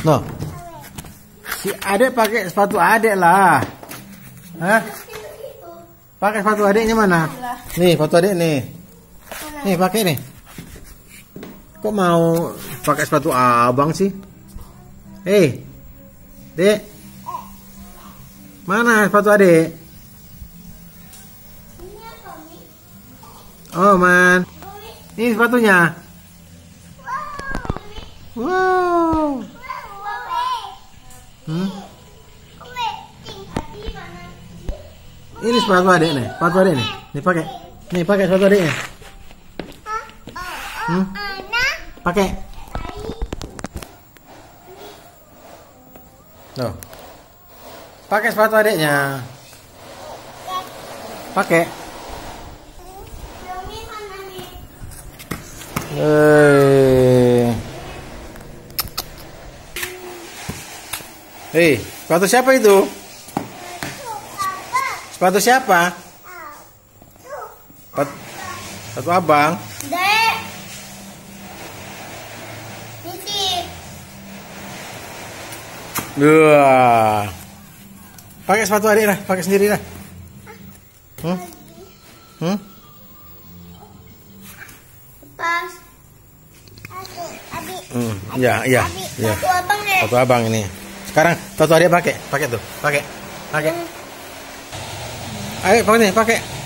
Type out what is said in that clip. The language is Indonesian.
No. Si adek pakai sepatu adek lah. Hah? Pakai sepatu adeknya mana? Nih, sepatu adek nih. Nih, pakai nih. Kok mau pakai sepatu abang sih? Hei, Dek. Mana sepatu adek? Oh, man. Ini sepatunya. Wow. Ini sepatu adek nih, sepatu adek nih. Nih pakai sepatu adeknya. Pakai. Tuh. Pakai sepatu adeknya. Pakai. Hei, sepatu siapa itu? Sepatu siapa? Sepatu abang. Dek. Ini. Wah. Pakai sepatu adik lah, pakai sendiri lah. Pas. Adik. Ya. Sepatu abang deh. Sepatu abang ini. Sekarang sepatu adik pakai tuh, pakai. Ayo, pakai.